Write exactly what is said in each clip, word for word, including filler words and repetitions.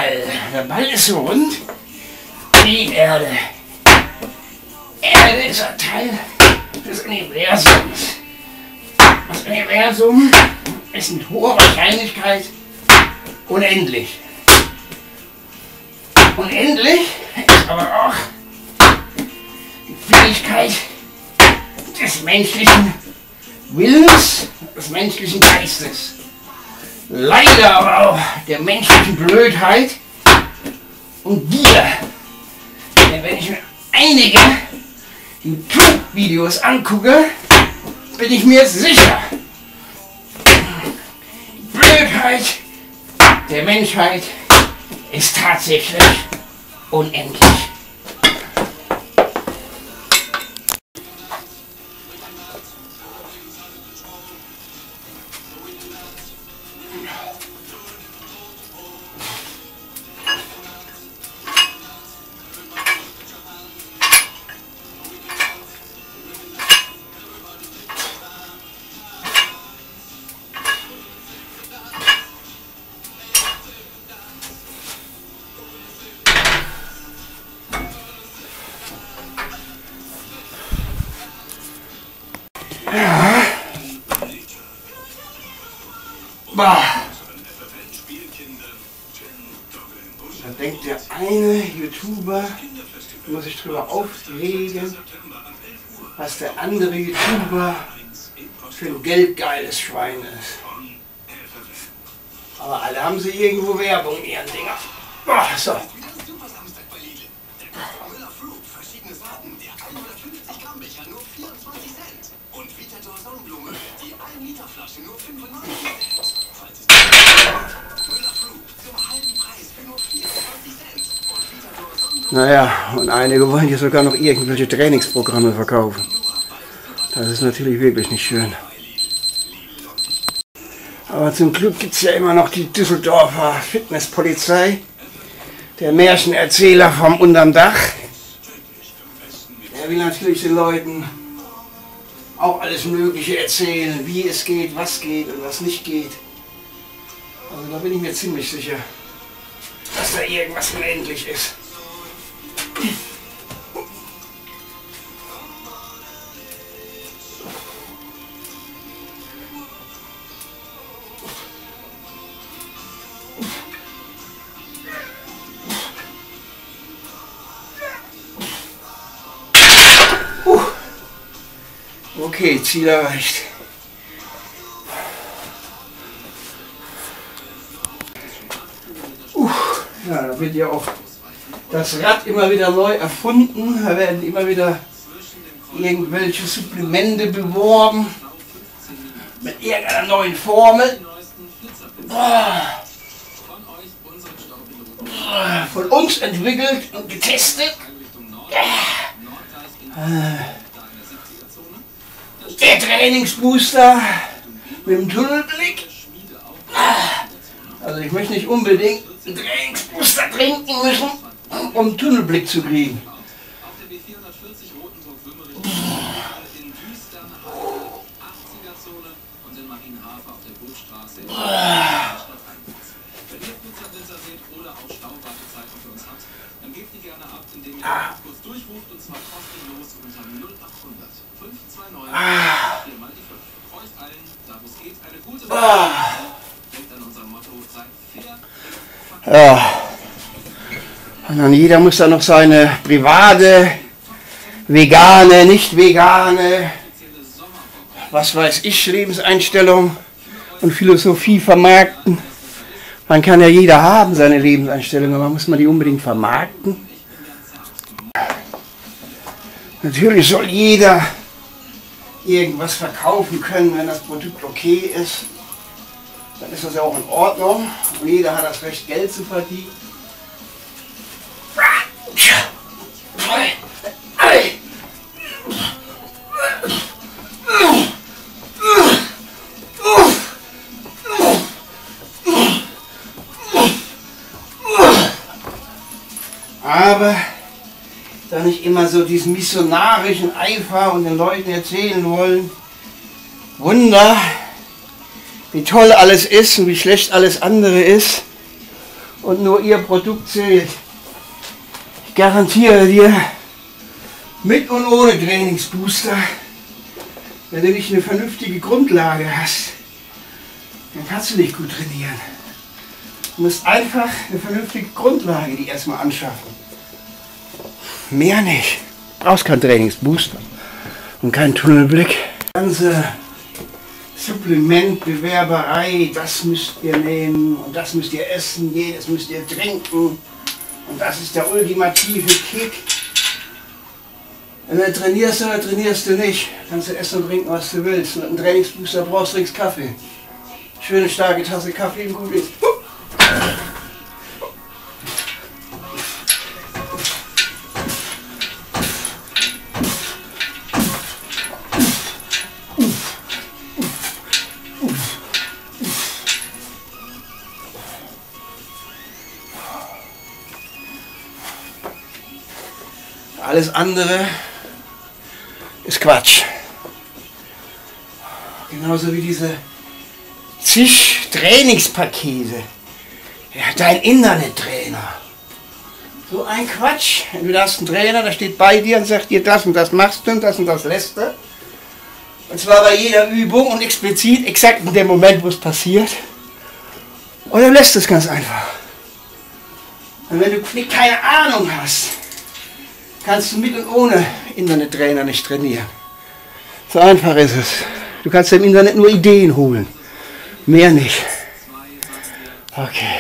Ball. Der Ball ist so rund wie die Erde. Erde ist ein Teil des Universums. Das Universum ist mit hoher Wahrscheinlichkeit unendlich. Unendlich ist aber auch die Fähigkeit des menschlichen Willens, des menschlichen Geistes. Leider aber auch der menschlichen Blödheit und Gier. Denn wenn ich mir einige YouTube-Videos angucke, bin ich mir sicher, die Blödheit der Menschheit ist tatsächlich unendlich. Ja. Bah. Da denkt der eine YouTuber, muss sich drüber aufregen, was der andere YouTuber für ein geldgeiles Schwein ist. Aber alle haben sie irgendwo Werbung in ihren Dinger. Bah, so. Naja, und einige wollen hier sogar noch irgendwelche Trainingsprogramme verkaufen. Das ist natürlich wirklich nicht schön. Aber zum Glück gibt es ja immer noch die Düsseldorfer Fitnesspolizei. Der Märchenerzähler vom unterm Dach. Er will natürlich den Leuten auch alles Mögliche erzählen, wie es geht, was geht und was nicht geht. Also da bin ich mir ziemlich sicher, dass da irgendwas unendlich ist. Okay, Ziel erreicht. Uh, ja, da wird ja auch das Rad immer wieder neu erfunden. Da werden immer wieder irgendwelche Supplemente beworben mit irgendeiner neuen Formel. Boah. Boah. Von uns entwickelt und getestet. Der Trainingsbooster mit dem Tunnelblick. Also ich möchte nicht unbedingt einen Trainingsbooster trinken müssen, um einen Tunnelblick zu kriegen. Ja. Und dann jeder muss dann noch seine private, vegane, nicht vegane, was weiß ich, Lebenseinstellung und Philosophie vermarkten. Man kann ja jeder haben seine Lebenseinstellung, aber muss man die unbedingt vermarkten? Natürlich soll jeder irgendwas verkaufen können, wenn das Produkt okay ist. Dann ist das ja auch in Ordnung. Und jeder hat das Recht, Geld zu verdienen. Aber da nicht immer so diesen missionarischen Eifer und den Leuten erzählen wollen, Wunder, wie toll alles ist und wie schlecht alles andere ist und nur ihr Produkt zählt. Ich garantiere dir, mit und ohne Trainingsbooster, wenn du nicht eine vernünftige Grundlage hast, dann kannst du nicht gut trainieren. Du musst einfach eine vernünftige Grundlage die erstmal anschaffen. Mehr nicht. Du brauchst keinen Trainingsbooster und keinen Tunnelblick. Ganze Supplementbewerberei, das müsst ihr nehmen und das müsst ihr essen, jedes müsst ihr trinken und das ist der ultimative Kick. Wenn du trainierst oder trainierst du nicht, kannst du essen und trinken, was du willst. Und einen Trainingsbooster brauchst du trinkst Kaffee. Schöne starke Tasse Kaffee und gut ist. Alles andere ist Quatsch. Genauso wie diese zig Trainingspakete. Ja, dein Internettrainer. So ein Quatsch. Du hast einen Trainer, der steht bei dir und sagt dir, das und das machst du und das und das lässt du. Und zwar bei jeder Übung und explizit, exakt in dem Moment, wo es passiert. Oder lässt es ganz einfach. Und wenn du keine Ahnung hast, kannst du mit und ohne Internettrainer nicht trainieren. So einfach ist es. Du kannst im Internet nur Ideen holen. Mehr nicht. Okay.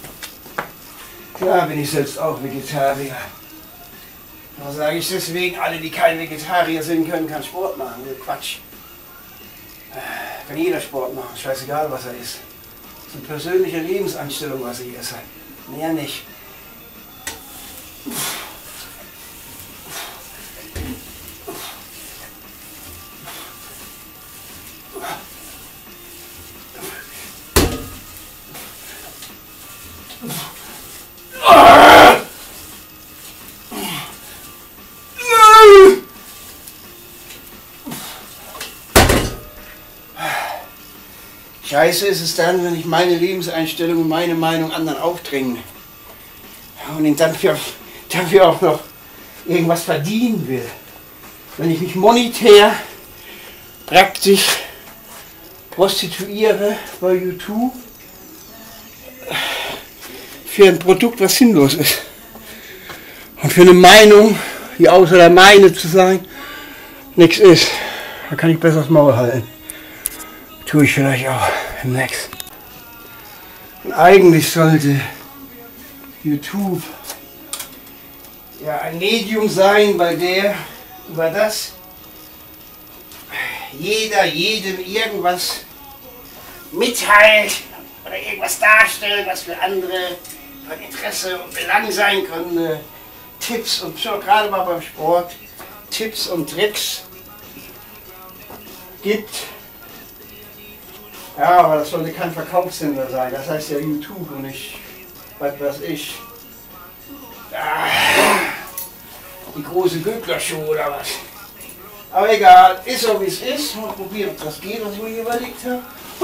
Klar bin ich selbst auch Vegetarier. Da sage ich deswegen, alle, die kein Vegetarier sind, können keinen Sport machen. Quatsch. Kann jeder Sport machen, scheißegal was er ist. Das ist eine persönliche Lebenseinstellung, was ich esse. Mehr nicht. Scheiße ist es dann, wenn ich meine Lebenseinstellung und meine Meinung anderen aufdränge und ihn dann für, dafür auch noch irgendwas verdienen will. Wenn ich mich monetär praktisch prostituiere bei YouTube für ein Produkt, was sinnlos ist. Und für eine Meinung, die außer der meine zu sein, nichts ist. Da kann ich besser das Maul halten. Tue ich vielleicht auch im Next. Und eigentlich sollte YouTube ja ein Medium sein, bei der über das jeder jedem irgendwas mitteilt oder irgendwas darstellt, was für andere von Interesse und Belang sein könnte. Tipps und schon gerade mal beim Sport Tipps und Tricks gibt. Ja, aber das sollte kein Verkaufssender sein. Das heißt ja YouTube und nicht, was weiß ich, die große Göckler-Show oder was. Aber egal, ist so wie es ist. Mal probieren, ob das geht, was ich mir überlegt habe.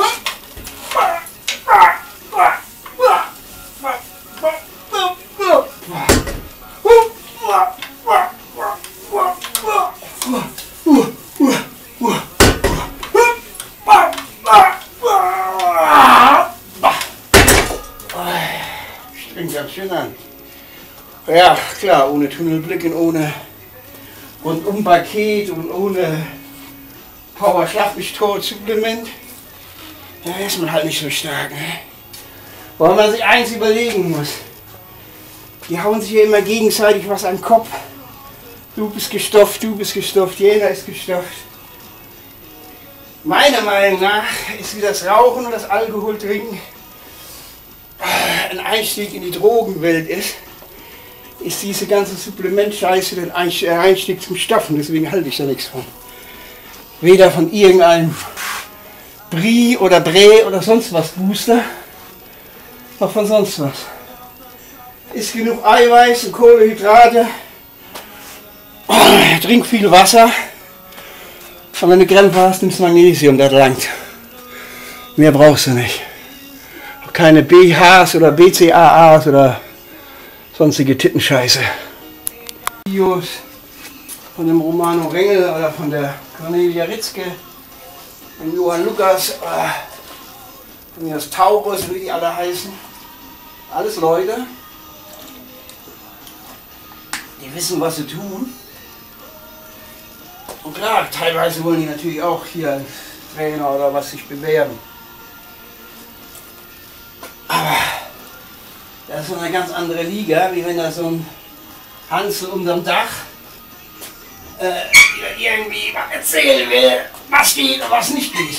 Strengt ganz schön an. Ja, klar, ohne Tunnelblick und ohne Rundum-Paket und ohne Power-Schlag-mich-tot-Supplement, da ist man halt nicht so stark. Ne? Weil man sich eins überlegen muss. Die hauen sich ja immer gegenseitig was an den Kopf. Du bist gestofft, du bist gestofft, jeder ist gestofft. Meiner Meinung nach ist wie das Rauchen und das Alkoholtrinken ein Einstieg in die Drogenwelt ist, ist diese ganze Supplementscheiße der Einstieg zum Stoffen. Deswegen halte ich da nichts von. Weder von irgendeinem Brie oder Bre oder sonst was Booster, noch von sonst was. Isst genug Eiweiß und Kohlenhydrate, trink viel Wasser und wenn du Krämpfe hast, nimmst du Magnesium, das langt. Mehr brauchst du nicht. keine B Hs oder B C A As oder sonstige Tittenscheiße. Videos von dem Romano Rengel oder von der Cornelia Ritzke, dem Johann Lukas, von das Taurus, wie die alle heißen. Alles Leute, die wissen, was sie tun. Und klar, teilweise wollen die natürlich auch hier als Trainer oder was sich bewerben. Aber das ist so eine ganz andere Liga, wie wenn da so ein Hansel unterm Dach äh, irgendwie mal erzählen will, was geht und was nicht geht.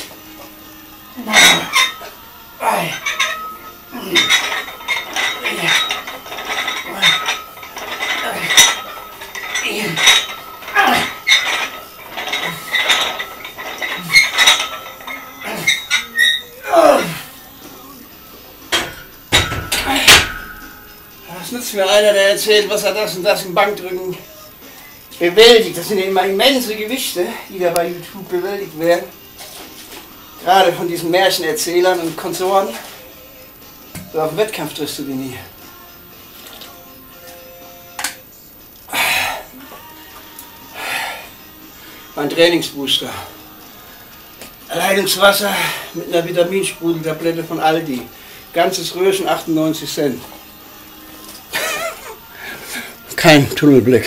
Was nützt mir einer, der erzählt, was er das und das im Bankdrücken bewältigt? Das sind ja immer immense Gewichte, die da bei YouTube bewältigt werden. Gerade von diesen Märchenerzählern und Konsorten. So auf dem Wettkampf triffst du die nie. Mein Trainingsbooster. Leitungswasser mit einer Vitaminsprudeltablette von Aldi. Ganzes Röhrchen, achtundneunzig Cent. Kein Tunnelblick.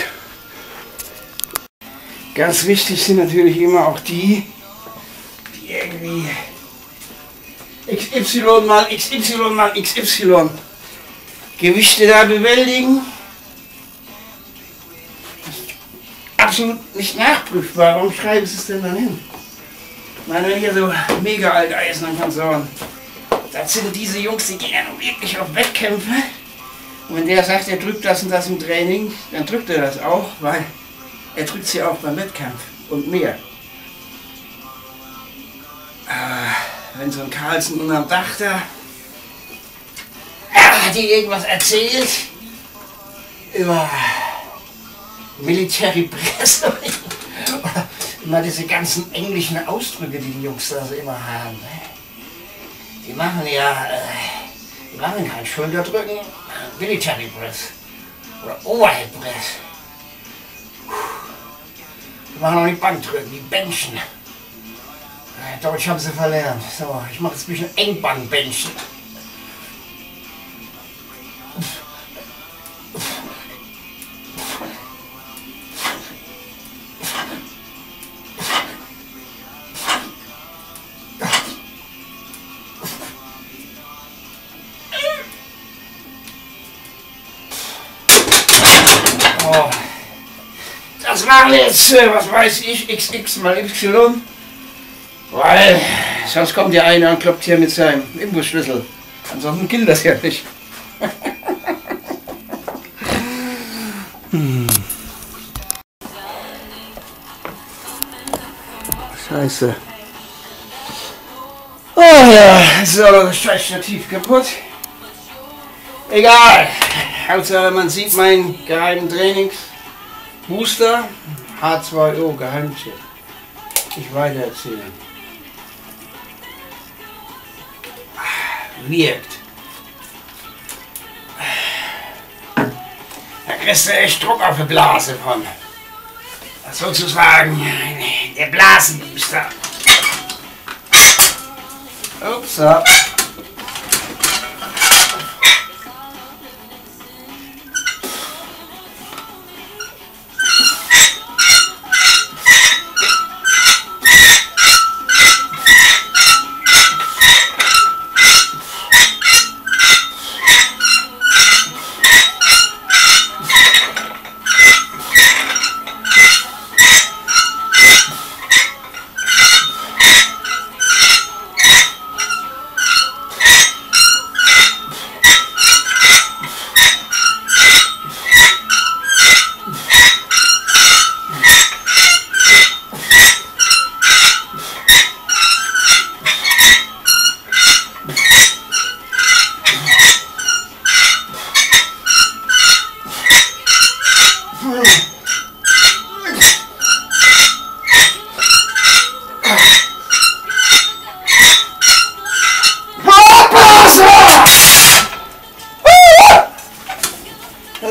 Ganz wichtig sind natürlich immer auch die, die irgendwie X Y mal X Y mal X Y Gewichte da bewältigen. Absolut nicht nachprüfbar. Warum schreiben sie es denn dann hin? Ich meine, hier so mega Alteisen, dann kannst du sagen, das sind diese Jungs, die gehen ja nun wirklich auf Wettkämpfe. Und wenn der sagt, er drückt das und das im Training, dann drückt er das auch, weil er drückt sie auch beim Wettkampf und mehr. Äh, wenn so ein Carlsen unterm Dach da hat die irgendwas erzählt über Military Press oder immer diese ganzen englischen Ausdrücke, die die Jungs da so immer haben. Die machen ja, die machen kein Schulterdrücken, Military Press oder Overhead Press. Die machen auch nicht Bankdrücken, die Benchen. Deutsch haben sie verlernt. So, ich mache jetzt ein bisschen Engbankbenchen. Oh. Das machen wir jetzt, was weiß ich, X X mal Y. Weil sonst kommt der eine und kloppt hier mit seinem Imbusschlüssel. Ansonsten gilt das ja nicht. hm. Scheiße. Oh ja, jetzt ist auch noch das scheiß Stativ kaputt. Egal. Hauptsache man sieht meinen geheimen Trainingsbooster. H zwei O, Geheimtipp. Nicht weiter erzählen. Wirkt. Da kriegst du echt Druck auf die Blase von. Das sozusagen der Blasenbooster. Upsa.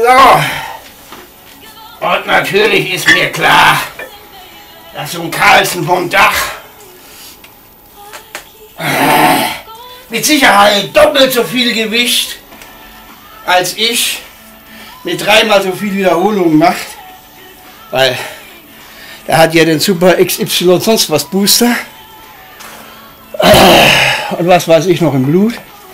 So. Und natürlich ist mir klar, dass so ein Carlsen vom Dach äh, mit Sicherheit doppelt so viel Gewicht als ich mit dreimal so viel Wiederholungen macht. Weil er hat ja den Super X Y sonst was Booster. Und was weiß ich noch im Blut.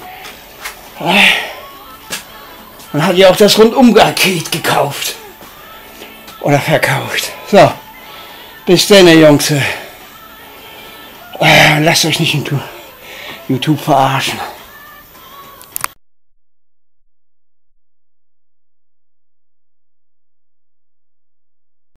Und hat ja auch das Rundum-Paket gekauft. Oder verkauft. So. Bis dann, Jungs. Lasst euch nicht in YouTube verarschen.